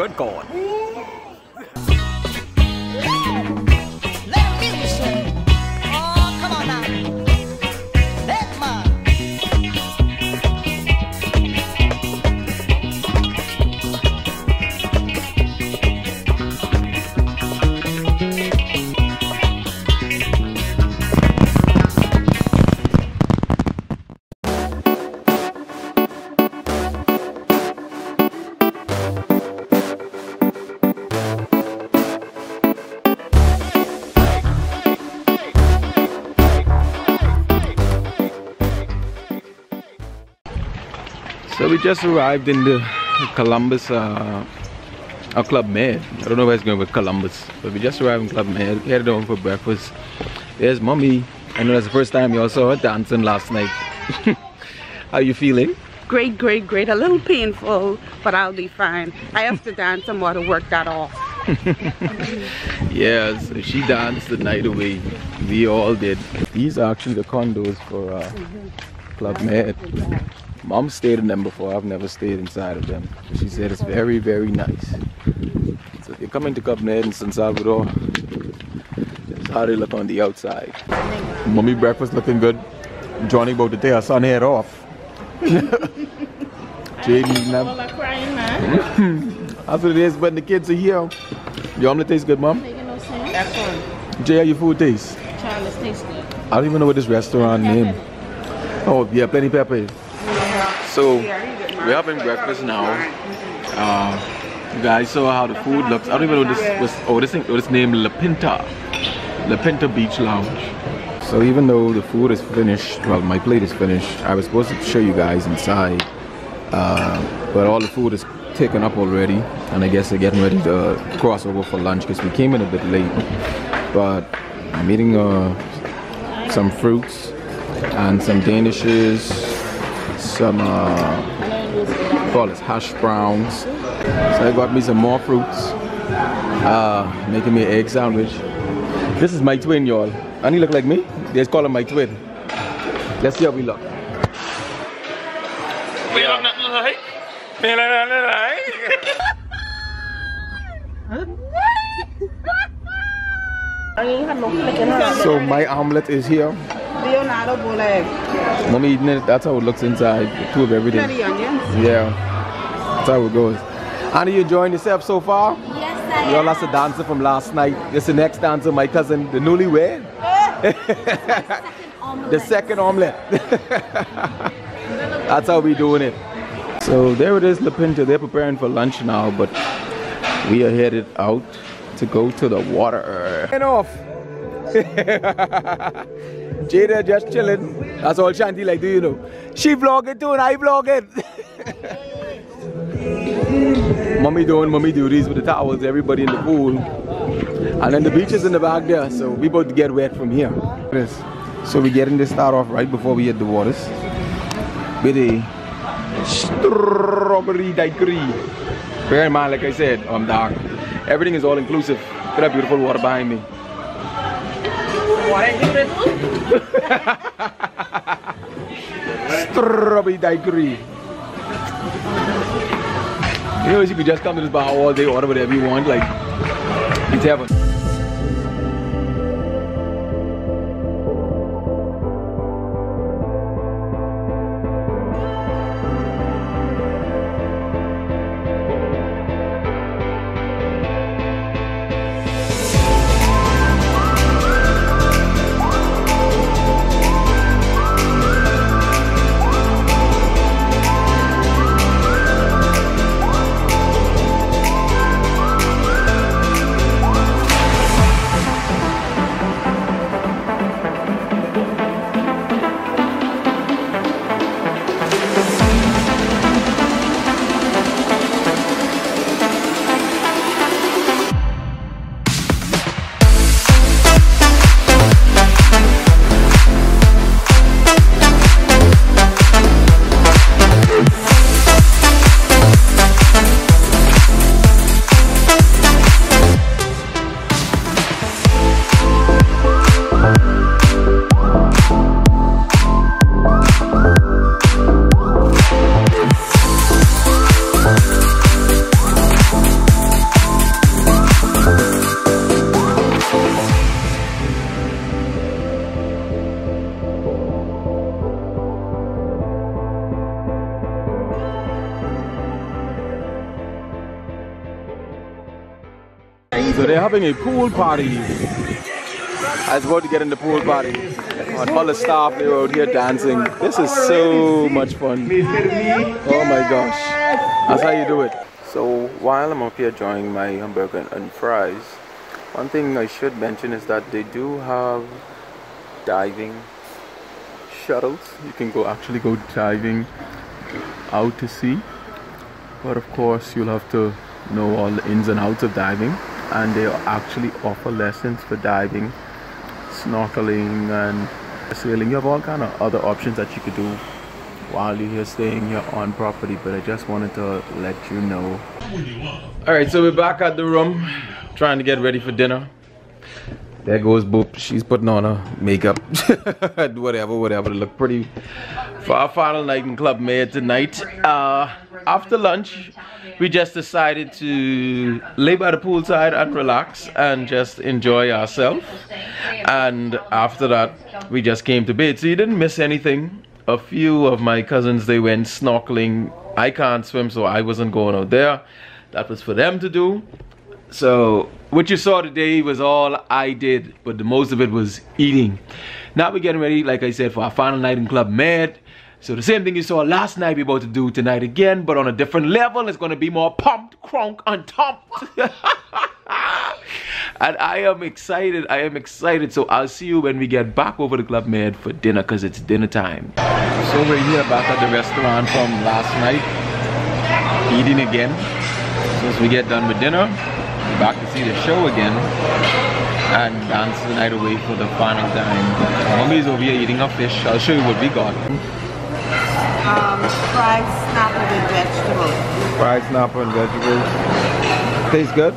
Good God. So we just arrived in the Columbus Club Med. I don't know where it's going with Columbus, but we just arrived in Club Med. We headed over for breakfast. There's Mommy. I know that's the first time you all saw her dancing last night. How you feeling? Great, great, great. A little painful, but I'll be fine. I have to dance some more to work that off. Yeah, so she danced the night away. We all did. These are actually the condos for Club Med. Mom stayed in them before. I've never stayed inside of them. She said it's very, very nice. So if you're coming to Club Med in San Salvador, that's how they look on the outside. Mommy breakfast looking good. Johnny about to take her son head off. Jade eating them. That's what it is when the kids are here. Your omelet tastes good, Mom? Excellent. Jay, how your food tastes? Charles tastes good. I don't even know what this restaurant name. Oh, yeah, plenty pepper. So we're having breakfast now. You guys saw how the food looks. I don't even know what this was. Oh, this name La Pinta Beach Lounge. So even though the food is finished, well, my plate is finished, I was supposed to show you guys inside, but all the food is taken up already, and I guess they're getting ready to cross over for lunch because we came in a bit late. But I'm eating some fruits and some danishes, some call it hash browns. So I got me some more fruits, making me an egg sandwich. This is my twin, y'all. And he look like me. They just call him my twin. Let's see how we look. We look nothing like. We look nothing like. So my omelet is here. Mommy eating it. That's how it looks inside. Two of everything. Yeah, that's how it goes. Anna, you enjoying yourself so far? Yes, I am. Y'all, that's the dancer from last night. This is the next dancer, my cousin, the newlywed. The second omelet. That's how we doing it. So there it is, La Pinta. They're preparing for lunch now, but we are headed out to go to the water. And off. Jada just chilling. That's all Shanti like, do you know? She vlogging too and I vlogging. Mommy doing mommy duties with the towels, everybody in the pool. And then the beach is in the back there, so we about to get wet from here. So we're getting this start off right before we hit the waters with a strawberry daiquiri. Bear in mind, like I said, I'm dark. Everything is all inclusive. Look at that beautiful water behind me. Strawberry daiquiri. You know, you could just come to this bar all day, order whatever you want, like, it's heaven. So they're having a pool party. I was about to get in the pool party. And all the staff, they were out here dancing. This is so much fun. Oh my gosh. That's how you do it. So while I'm up here enjoying my hamburger and fries, one thing I should mention is that they do have diving shuttles. You can actually go diving out to sea. But of course, you'll have to know all the ins and outs of diving. And they actually offer lessons for diving, snorkeling and sailing. You have all kind of other options that you could do while you're here staying here on property, but I just wanted to let you know. Alright, so we're back at the room trying to get ready for dinner. There goes Boop. She's putting on her makeup. whatever to look pretty for our final night in Club Med tonight. After lunch, we just decided to lay by the poolside and relax and just enjoy ourselves. And after that, we just came to bed. So you didn't miss anything. A few of my cousins, they went snorkeling. I can't swim, so I wasn't going out there. That was for them to do. So what you saw today was all I did, but the most of it was eating. Now we're getting ready, like I said, for our final night in Club Med. So the same thing you saw last night, we're about to do tonight again, but on a different level. It's going to be more pumped, crunk, and tumped. And I am excited. So I'll see you when we get back over to Club Med for dinner, because it's dinner time. So we're here back at the restaurant from last night, eating again. Since we get done with dinner, we're back to see the show again and dance the night away for the final time. Mommy's over here eating her fish. I'll show you what we got. Fried snapper with vegetables. Fried snapper and vegetables. Tastes good?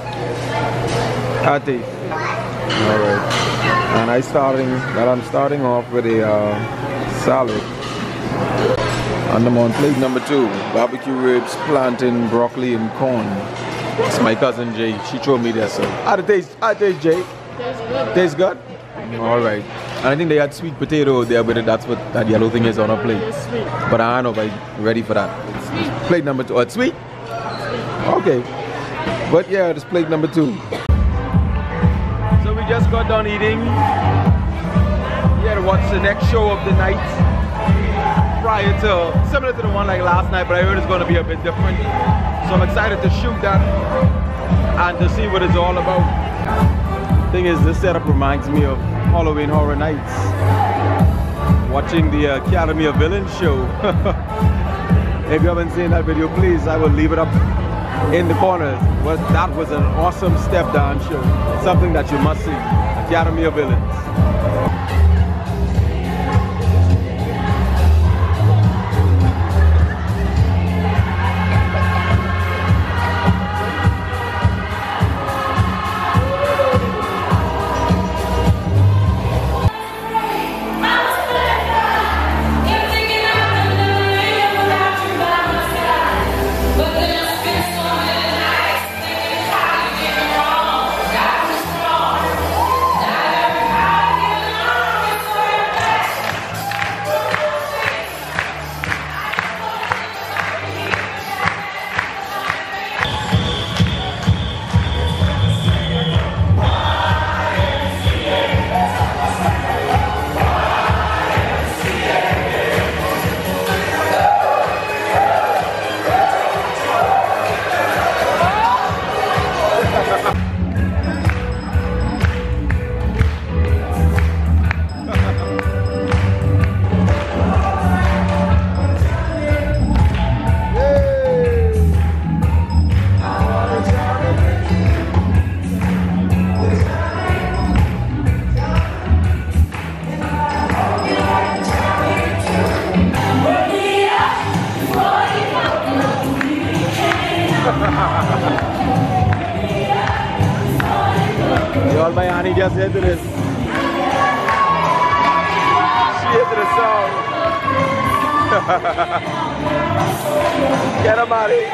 Taste. Alright. And I'm starting off with a salad. And I'm on plate number 2. Barbecue ribs, plantain, broccoli, and corn. It's my cousin Jay. She told me that, so. How it taste, Jay? Tastes good. Tastes good? Alright. And I think they had sweet potato there with it. That's what that yellow thing is on our plate. It's sweet. But I don't know if I'm ready for that. It's sweet. Plate number 2. Oh, it's sweet? Okay. But yeah, it's plate number 2. So we just got done eating. Here to watch the next show of the night. Prior to, similar to the one like last night, but I heard it's going to be a bit different. So I'm excited to shoot that and to see what it's all about. Thing is, this setup reminds me of Halloween Horror Nights. Watching the Academy of Villains show. If you haven't seen that video, please, I will leave it up in the corners. That was an awesome step down show. Something that you must see. Academy of Villains. Y'all, my honey just hit this. She hit the song. Get him, honey.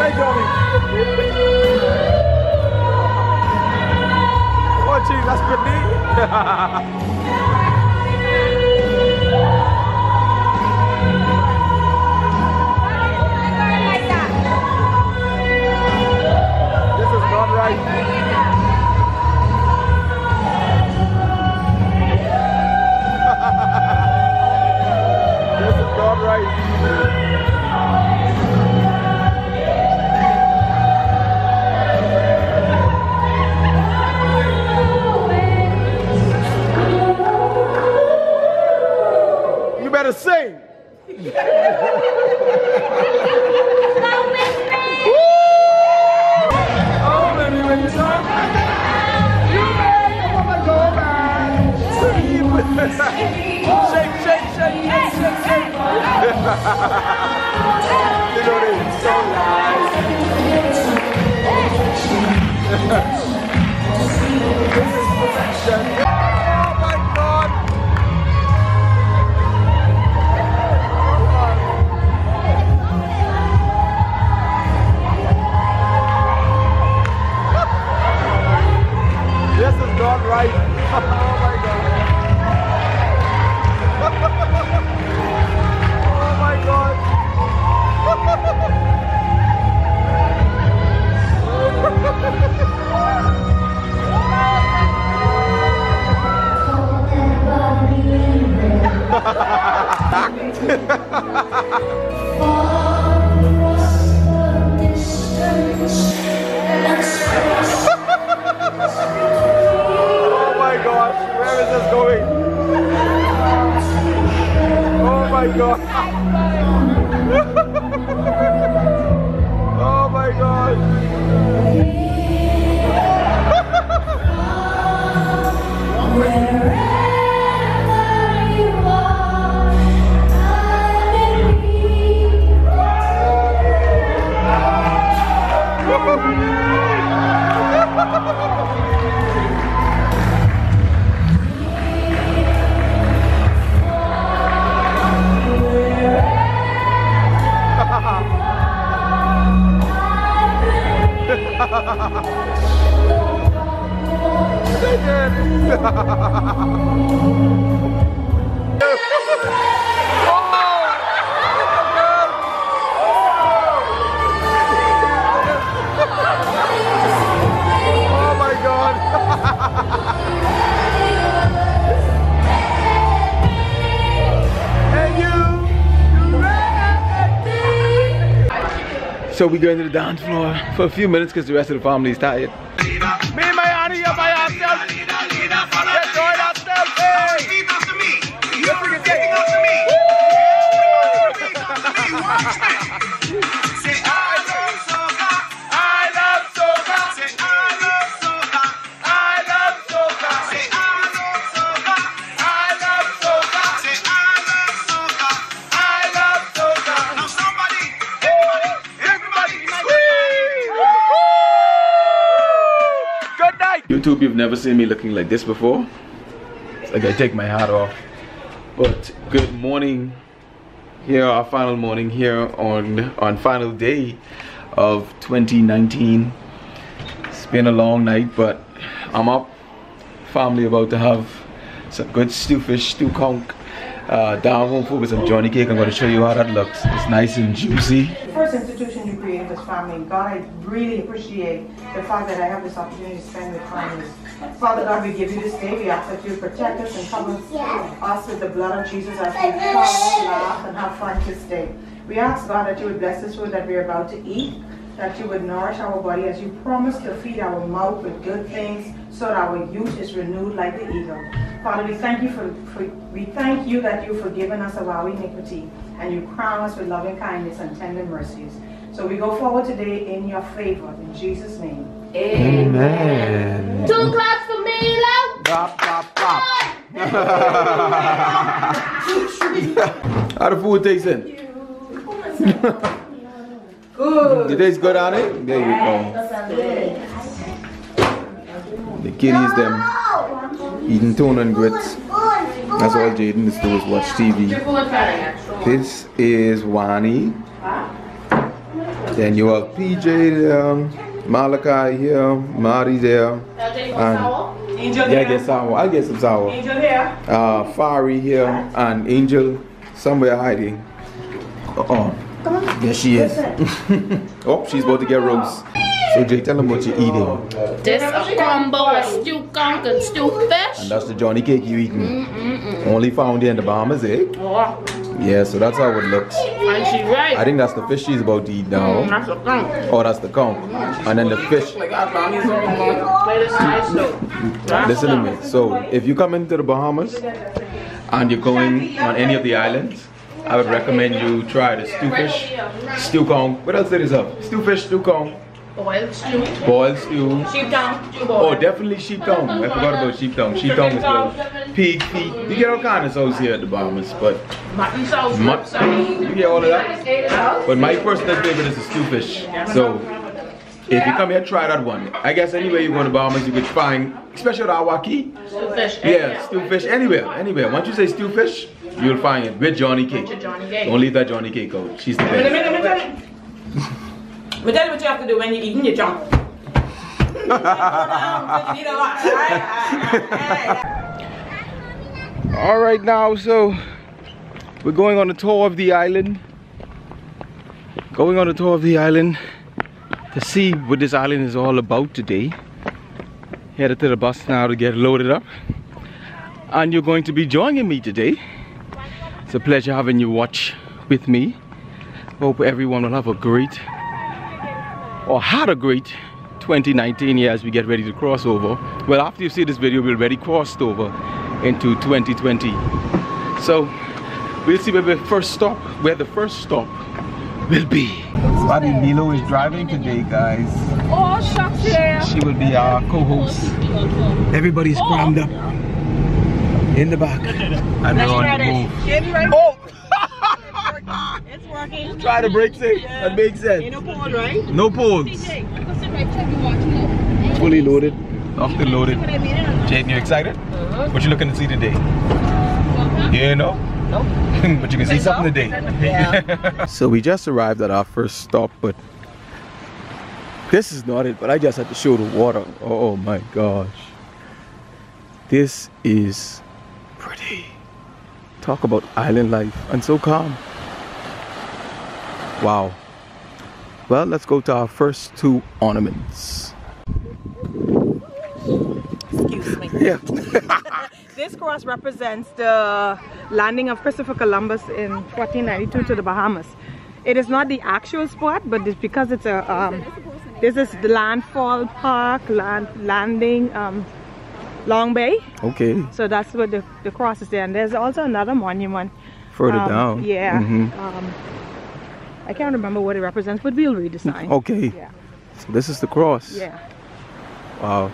right, Johnny. Oh, geez, that's good neat. This is not right. This is not right. You better sing. Oh, baby, when you talk, you may come on, go back. Shake, shake, shake, shake, shake, shake. You know it's so nice. This is perfection. Oh my God. This is not right. Oh my God. Oh my God. Oh my gosh, where is this going? Oh my God. Oh my God. Oh my God. So we go into the dance floor for a few minutes because the rest of the family is tired. Me and my auntie are by ourselves. Let's join ourselves. Hey! Repeat after me. You're repeating after me. Repeat after me. Watch me. Say I love soca. I love soca. Say I love soca. I love soca. Say I love soca. I love soca. Say I love soca. I love soca. Now somebody, everybody, good night. YouTube, you've never seen me looking like this before. It's like I take my hat off. But good morning. Here, our final morning here on final day of 2019. It's been a long night, but I'm up. Family about to have some good stew fish, stew conch. Down home food with some Johnny cake. I'm going to show you how that looks. It's nice and juicy. The first institution you created was family. God, I really appreciate the fact that I have this opportunity to spend with families. Father God, we give you this day. We ask that you protect us and cover us with the blood of Jesus as we come, laugh, and have fun this day. We ask, God, that you would bless this food that we're about to eat, that you would nourish our body as you promised to feed our mouth with good things so that our youth is renewed like the eagle. Father, we thank you we thank you that you've forgiven us of our iniquity and you crown us with loving kindness and tender mercies. So we go forward today in your favor, in Jesus' name. Amen. 2 claps for me, love. Bop, bop, bop. How the food tasting? Good. It tastes good on it? There you go. The kiddies them eating tuna and grits. That's all Jaden is doing is watch TV. This is Wani. Then you have PJ there, Malachi here, Marty there, and yeah, get sour. I'll get some sour. Angel here. Fari here, and Angel somewhere hiding. There she is. Oh, she's about to get roast. So Jay, tell them what you're eating. This a combo of stew conch and stew fish. And that's the Johnny cake you eating. Only found here in the Bahamas, eh? Oh. Yeah, so that's how it looks. And she right. I think that's the fish she's about to eat now. That's a conch. Oh, that's the conch. And then the fish. Listen to me. So if you come into the Bahamas and you're going on any of the islands, I would recommend you try the stew fish, stew conch. What else did it have? Stew fish, stew conch. Boiled stew. Boiled stew. Sheep tongue. Oh, definitely sheep tongue. I forgot about sheep tongue. Sheep tongue is good. Pig feet. You get all kinds of sauce here at the Bahamas, but Mutton sauce. you get all of that. But my personal favorite is the stew fish. So if you come here, try that one. I guess anywhere you go to the Bahamas, you could find, especially the Awaki. Stew fish. Yeah, stew fish. Anywhere. Once you say stew fish, you'll find it with Johnny cake. Don't leave that Johnny cake out. She's the best. But tell you what you have to do when you're eating your junk. Alright now, so we're going on a tour of the island. Going on a tour of the island to see what this island is all about today. Headed to the bus now to get loaded up. And you're going to be joining me today. It's a pleasure having you watch with me. Hope everyone will have a great or had a great 2019 year as we get ready to cross over. Well, after you see this video, we'll already crossed over into 2020. So we'll see where the first stop will be. Buddy Milo is driving today, guys. Oh, shucks, yeah. She will be our co-host. Everybody's crammed up in the back. And we're on the move. Oh! It's working. Try the brakes in. That makes sense. Ain't no pole, right? No poles. Fully loaded, often loaded. Jaden, you excited? What you looking to see today? You know? Nope. But you can see something today. Yeah. So we just arrived at our first stop, but this is not it. But I just had to show the water. Oh my gosh. This is pretty. Talk about island life and so calm. Wow. Well, let's go to our first two ornaments. Excuse me. Yeah. This cross represents the landing of Christopher Columbus in 1492 to the Bahamas. It is not the actual spot, but it's because it's a this is the landfall park, landing Long Bay. Okay. So that's what the cross is there, and there's also another monument further down. Yeah. I can't remember what it represents, but we'll read the sign. Okay. Yeah. So this is the cross. Yeah. Wow.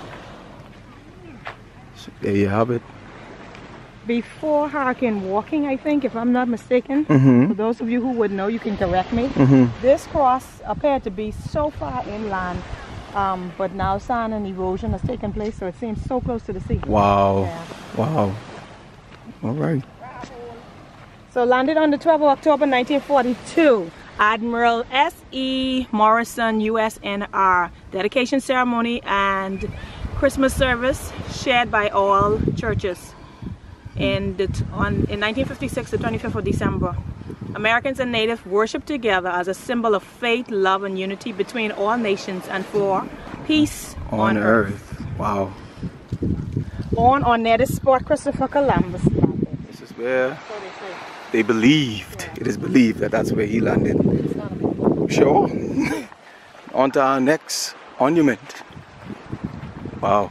So there you have it. Before Hurricane walking, I think, if I'm not mistaken, for those of you who would know, you can correct me. This cross appeared to be so far inland, but now sand and erosion has taken place, so it seems so close to the sea. Wow. Yeah. Wow. All right. So landed on the 12th of October 1942, Admiral S.E. Morrison, USNR. Dedication ceremony and Christmas service shared by all churches. In 1956, the 25th of December, Americans and natives worshiped together as a symbol of faith, love, and unity between all nations and for peace on earth. Wow. On or near the spot Christopher Columbus landed. This is where So they say. they believed. It is believed that that's where he landed. It's not a big deal. Sure. On to our next monument. Wow.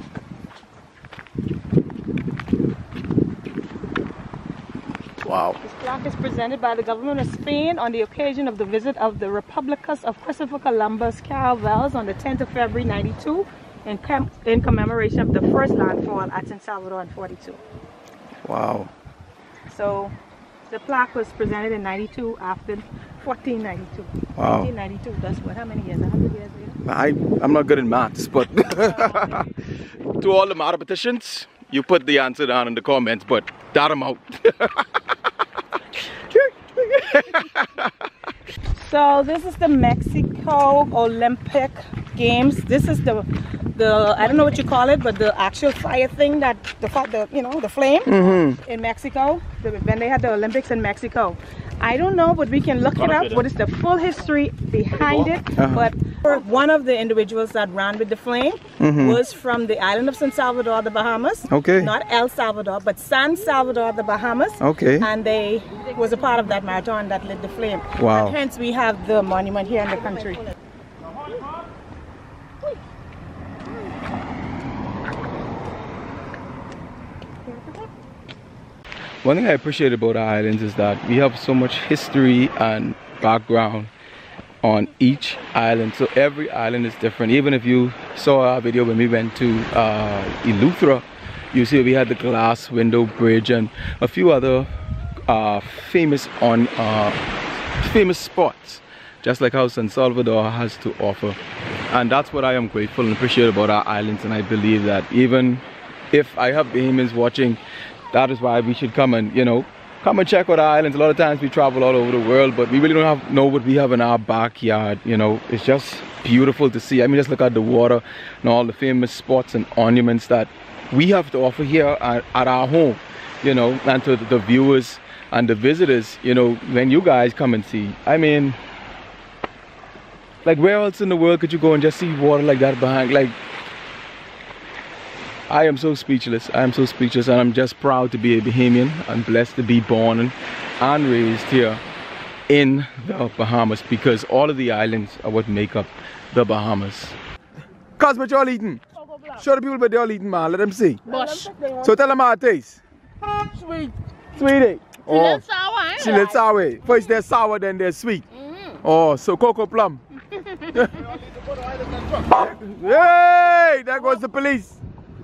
Wow. This plaque is presented by the government of Spain on the occasion of the visit of the Republicus of Christopher Columbus caravels on the 10th of February 92 in commemoration of the first landfall at San Salvador in 42. Wow. So the plaque was presented in 92 after 1492. Wow. 1492, that's what, how many years? 100 years later? I'm not good in maths, but to all the mathematicians, you put the answer down in the comments, but dot them out. So this is the Mexico Olympic Games. This is the I don't know what you call it, but the actual fire thing that the flame in Mexico when they had the Olympics in Mexico. I don't know, but we can look it up. What is the full history behind it? But one of the individuals that ran with the flame was from the island of San Salvador, the Bahamas. Okay. Not El Salvador, but San Salvador, the Bahamas. Okay. And they was a part of that marathon that lit the flame. Wow. And hence we have the monument here in the country. One thing I appreciate about our islands is that we have so much history and background on each island. So every island is different. Even if you saw our video when we went to Eleuthera, you see we had the glass window bridge and a few other famous spots, just like how San Salvador has to offer. And that's what I am grateful and appreciate about our islands. And I believe that even if I have Bahamians watching, that is why we should come and, come and check out our islands. A lot of times we travel all over the world, but we really don't know what we have in our backyard. It's just beautiful to see. I mean, just look at the water and all the famous spots and ornaments that we have to offer here at our home, and to the viewers and the visitors, when you guys come and see. I mean, like, where else in the world could you go and just see water like that behind? Like, I am so speechless. I am so speechless, and I'm just proud to be a Bahamian and blessed to be born and raised here in the Bahamas, because all of the islands are what make up the Bahamas. Cuz, what y'all eating? Show the people what y'all eating, man. Let them see. Bush. So tell them how it tastes. Sweet. Sweetie. Oh. She little sour, eh? She little sour. First they're sour, then they're sweet. Oh, so cocoa plum. Hey, there goes the police.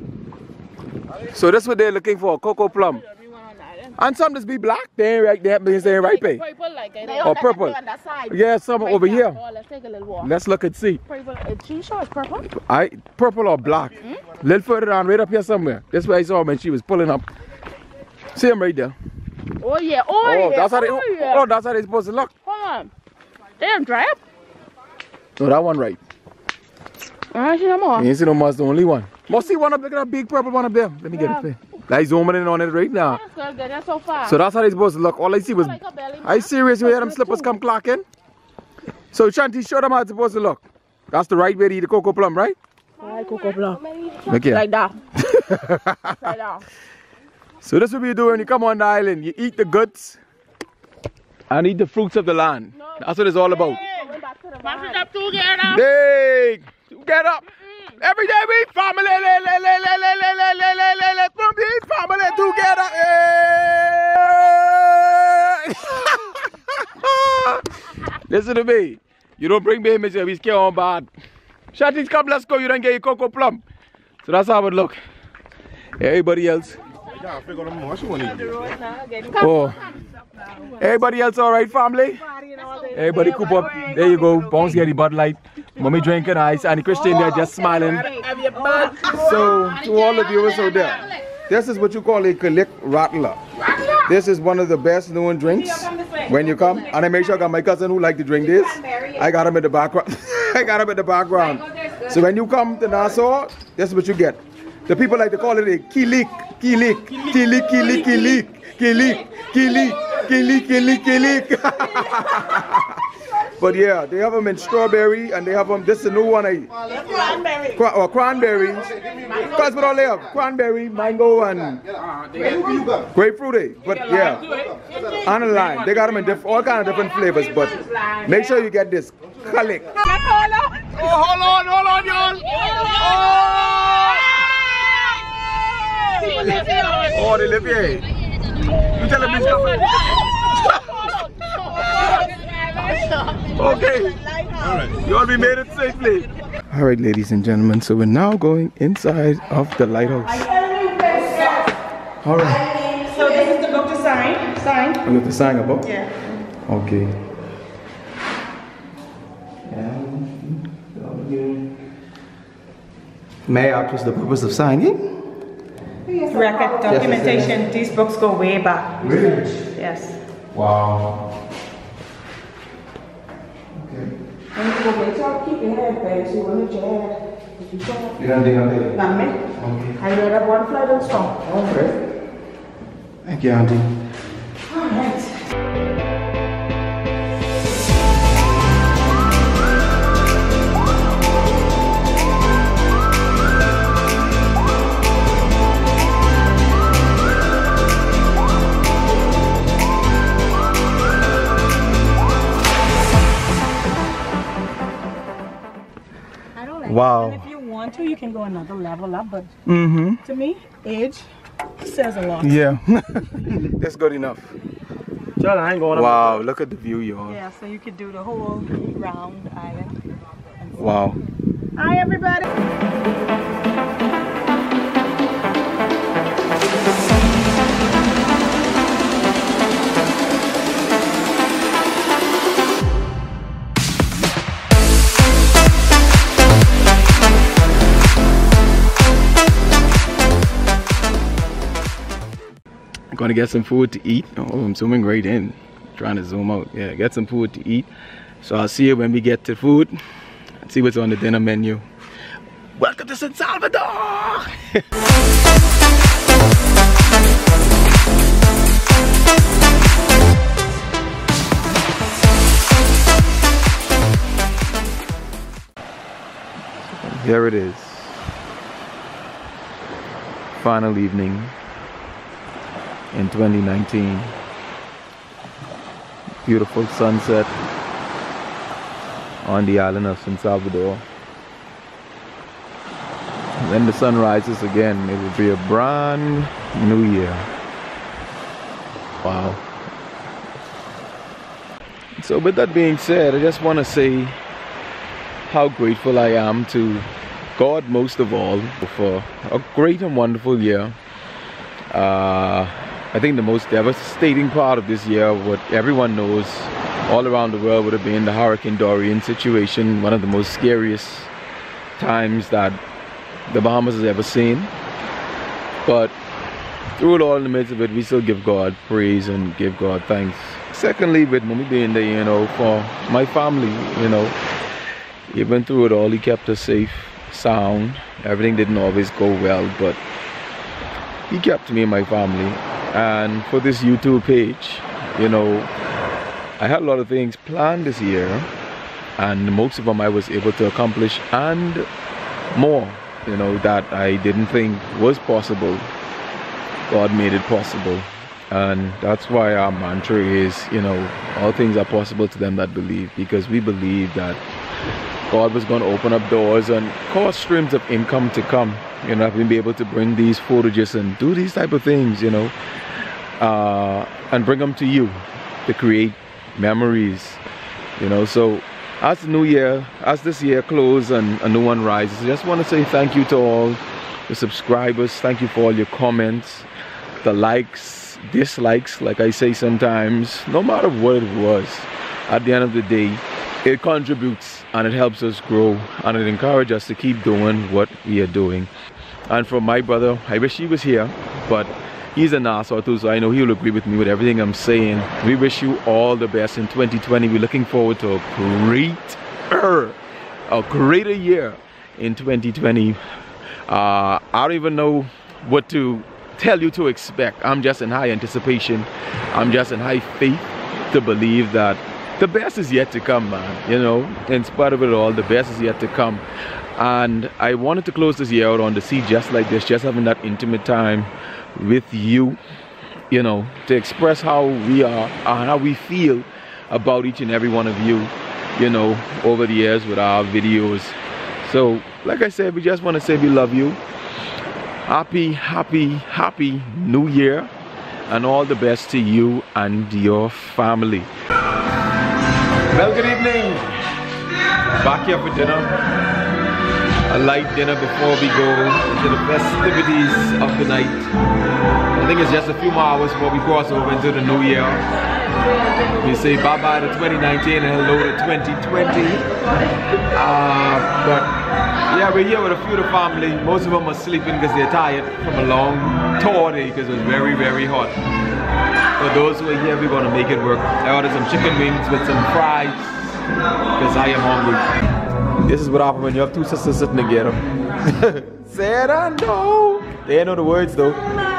So that's what they're looking for, cocoa plum. And some just be black, they ain't right, they ain't ripe. Purple like it. Or purple. Yeah, some over here. Let's take a little walk. Let's look and see. Purple. She sure it's purple? Purple or black. Little further down, right up here somewhere. That's where I saw him when she was pulling up. See him right there. Oh yeah, oh yeah. That's how that's how they're supposed to look. Hold on. Damn, dry up. No, that one right. I see no more. You ain't see no more, it's the only one. Must see one up, look at that big purple one up there. Let me get it there. Like zooming in on it right now. That's good, that's so far. So that's how they supposed to look. All I see was, are you serious? You hear them slippers come clocking? So Shanti, show them how it's supposed to look. That's the right way to eat the cocoa plum, right? Right, cocoa plum. Look here. Like that. Like that. So this is what you do when you come on the island. You eat the goods and eat the fruits of the land. That's what it's all about. Back it up together. Hey, get up. Every day we family, from the family together. Listen to me. You don't bring me here, we scare on bad. Shanties, come, let's go. You don't get your cocoa plum. So that's how it look. Everybody else. Oh. Everybody else all right, family? Everybody coop up. There you go. Bones get the Bud Light. Mommy drinking ice. And the Christian there just smiling. So, to all the viewers out there, this is what you call a Click Rattler. This is one of the best known drinks when you come. And I make sure I got my cousin who like to drink this. I got him in the background. I got him in the background. So when you come to Nassau, this is what you get. The people like to call it a kilik. Kilik. Kilik, kilik, kilik. Kilik. Kilik. Kilik, kilik, kilik. But yeah, they have them in strawberry and they have them, this is the new one. Cranberry. Cranberry. That's what all they have. Cranberry, mango, and grapefruit. But yeah, and a lime. They got them in all kind of different flavors. But make sure you get this. Kalik. Oh, hold on, y'all. Oh, they live here. You tell them okay. Alright. You all be made it safely. Alright, ladies and gentlemen, so we're now going inside of the lighthouse. Alright. So this is the book to sign. You have to sign a book? Yeah. Okay. May I ask what's the purpose of signing? Record documentation. These books go way back. Really? Yes. Wow. Keep your head back, so you will lift your head. You don't think I'll take it? Not me. Okay. I read up one flight and strong. Okay. Thank you, Auntie. Alright. Wow. And if you want to, you can go another level up, but to me, age says a lot. Yeah. That's good enough. Wow, look at the view, y'all. Yeah, so you could do the whole round island. Wow. Hi, everybody. Gonna get some food to eat. Oh, I'm zooming right in. Trying to zoom out. Yeah, get some food to eat. So I'll see you when we get to food and see what's on the dinner menu. Welcome to San Salvador! Here it is. Final evening in 2019. Beautiful sunset on the island of San Salvador. When the sun rises again, it will be a brand new year. Wow. So with that being said, I just want to say how grateful I am to God most of all for a great and wonderful year. I think the most devastating part of this year, what everyone knows all around the world, would have been the Hurricane Duran situation, one of the most scariest times that the Bahamas has ever seen. But through it all, in the midst of it, we still give God praise and give God thanks. Secondly, with mommy being there, you know, for my family, you know, even through it all, he kept us safe, sound. Everything didn't always go well, but he kept me and my family. And for this YouTube page, you know, I had a lot of things planned this year, and most of them I was able to accomplish, and more, you know, that I didn't think was possible. God made it possible. And that's why our mantra is, you know, all things are possible to them that believe, because we believe that God was going to open up doors and cause streams of income to come, you know, and be able to bring these footages and do these type of things, you know, and bring them to you to create memories, you know. So as the new year, as this year closes and a new one rises, I just want to say thank you to all the subscribers. Thank you for all your comments, the likes, dislikes, like I say sometimes. No matter what it was, at the end of the day, it contributes and it helps us grow, and it encourages us to keep doing what we are doing. And for my brother, I wish he was here, but he's in Nassau too, so I know he'll agree with me with everything I'm saying. We wish you all the best in 2020. We're looking forward to a greater year in 2020. I don't even know what to tell you to expect. I'm just in high anticipation. I'm just in high faith to believe that the best is yet to come, man. You know, in spite of it all, the best is yet to come. And I wanted to close this year out on the sea just like this, just having that intimate time with you, you know, to express how we are and how we feel about each and every one of you, you know, over the years with our videos. So, like I said, we just want to say we love you. Happy, happy, happy New Year, and all the best to you and your family. Well, good evening. Back here for dinner. A light dinner before we go into the festivities of the night. I think it's just a few more hours before we cross over into the new year. We say bye-bye to 2019 and hello to 2020. But yeah, we're here with a few of the family. Most of them are sleeping because they're tired from a long tour day because it was very, very hot. For those who are here, we're going to make it work. I ordered some chicken wings with some fries because I am hungry. This is what happens when you have two sisters sitting together. Said I know. They ain't know the words though.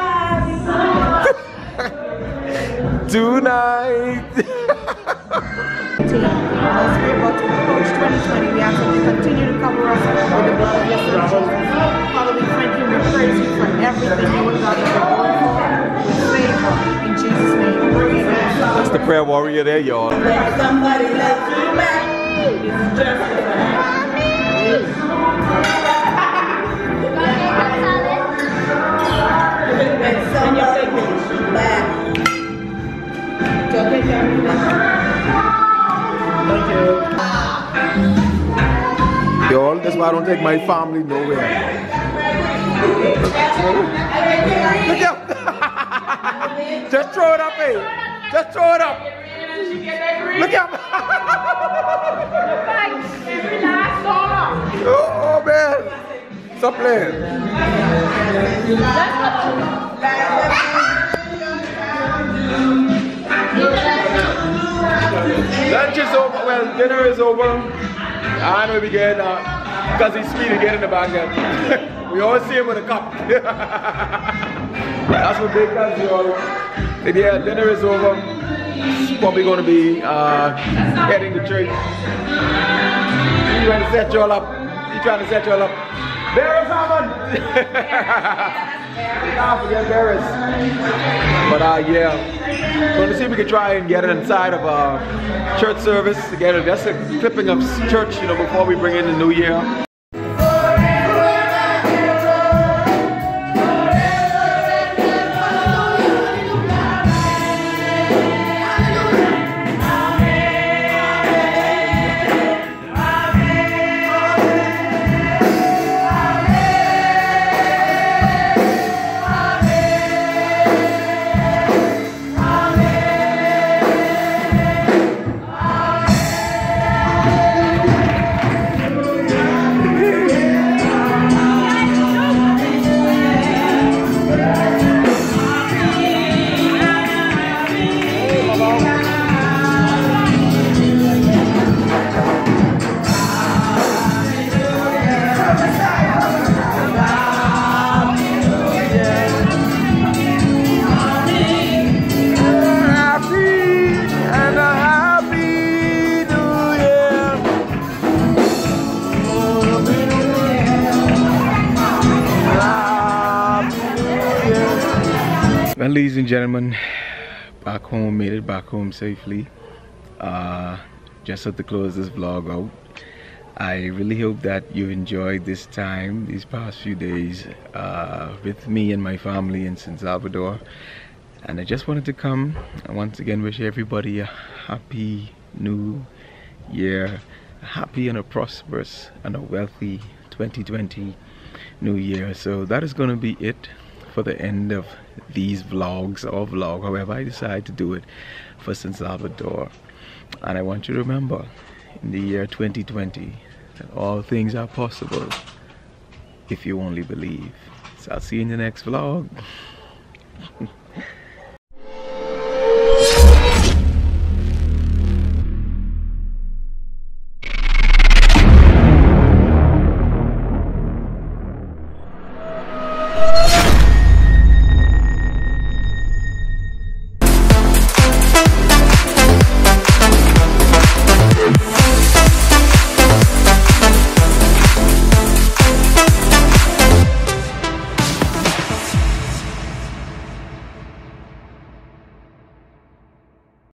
Tonight. As we about to approach 2020, we ask that you continue to cover us with the blood of your son Jesus. Father, we thank you, we praise you for everything you and God that you're going for with favor. In Jesus' name, amen. That's the prayer warrior there, y'all. When somebody loves you back, it's just a fact. When somebody loves you back. Okay, thank you. Y'all, that's why I don't take my family nowhere. Look up! Just throw it up, eh? Just throw it up! Look up! Oh man! Stop playing! Lunch is over, well, dinner is over. I know we get, because he's sweet to get in the bag then. We always see him with a cup. That's what big guys do. But yeah, dinner is over. He's probably going to be heading to church. He's trying to set you all up. He's trying to set you all up. There is someone! We can't forget Barris. But yeah, going to see if we can try and get it inside of a church service. Again, that's a clipping of church, you know, before we bring in the new year. Well, ladies and gentlemen, back home, made it back home safely. Just had to close this vlog out. I really hope that you enjoyed this time, these past few days with me and my family in San Salvador. And I just wanted to come and once again wish everybody a happy new year, a happy and a prosperous and a wealthy 2020 new year. So that is going to be it for the end of these vlogs, or vlog, however I decide to do it for San Salvador. And I want you to remember, in the year 2020, that all things are possible if you only believe. So I'll see you in the next vlog.